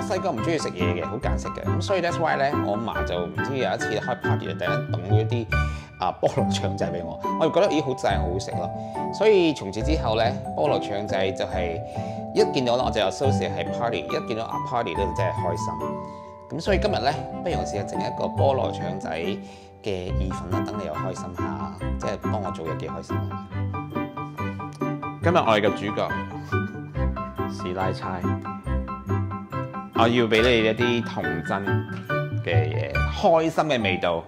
細個唔中意食嘢嘅，好揀食嘅，咁所以 that's why 咧，我阿嫲就唔知有一次開 party 就突然間抌咗一啲菠蘿腸仔俾我，我就覺得咦好正好好食咯，所以從此之後咧，菠蘿腸仔就係一見到咧我就 associate 係 party， 一見到party 咧就真係開心。咁所以今日咧，不如我試下整一個菠蘿腸仔嘅意粉啦，等你又開心下，即係幫我做嘢幾開心啊！今日我哋嘅主角師奶猜，我要俾你一啲童真嘅嘢，開心嘅味道。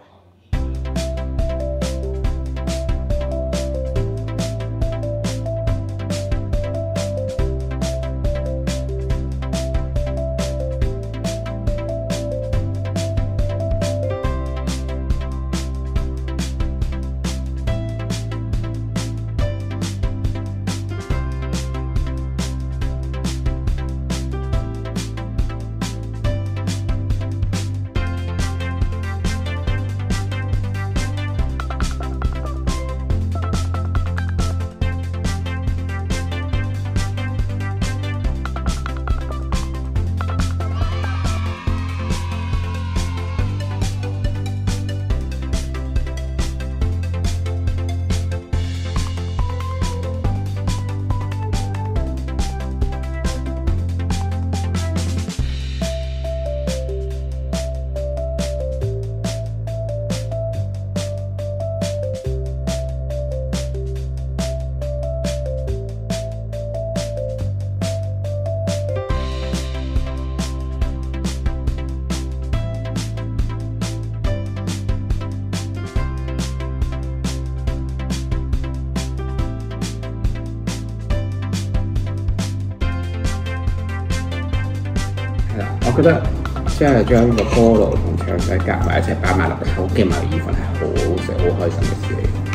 我覺得即係將個菠蘿同腸仔夾埋一齊擺埋落個手機埋意粉係好好食、好開心嘅事嚟。